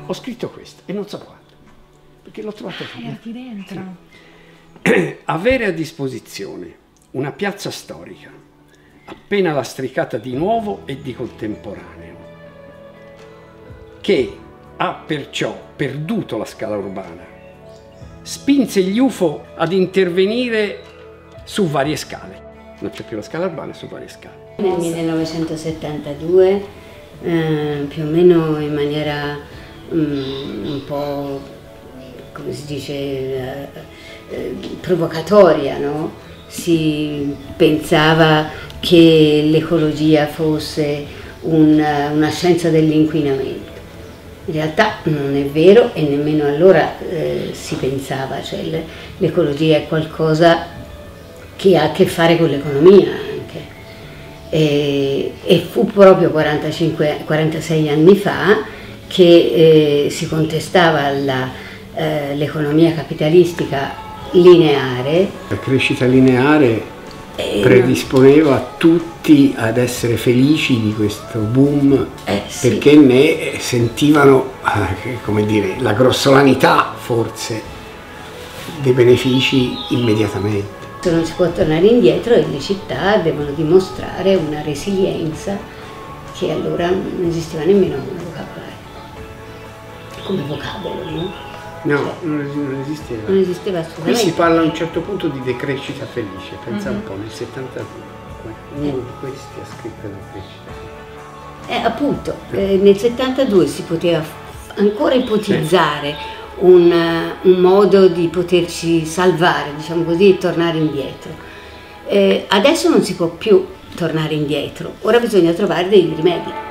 Ho scritto questo e non so quando, perché l'ho trovato Era qui dentro. Sì. Avere a disposizione una piazza storica appena lastricata di nuovo e di contemporaneo, che ha perciò perduto la scala urbana, spinse gli UFO ad intervenire su varie scale. Non c'è più la scala urbana, su varie scale. Nel 1972, più o meno in maniera un po', come si dice, provocatoria, no? Si pensava che l'ecologia fosse una scienza dell'inquinamento. In realtà non è vero e nemmeno allora si pensava, cioè l'ecologia è qualcosa che ha a che fare con l'economia anche. E fu proprio 46 anni fa che si contestava l'economia capitalistica lineare. La crescita lineare predisponeva tutti ad essere felici di questo boom, sì. Perché ne sentivano, come dire, la grossolanità forse dei benefici immediatamente. Non si può tornare indietro e le città devono dimostrare una resilienza che allora non esisteva nemmeno come vocabolo, no? No, non esisteva. Non esisteva assolutamente. Qui si parla a un certo punto di decrescita felice, pensa un po', nel 72, uno di questi ha scritto decrescita felice. Appunto, nel 72 si poteva ancora ipotizzare un modo di poterci salvare, diciamo così, e tornare indietro. Adesso non si può più tornare indietro, ora bisogna trovare dei rimedi.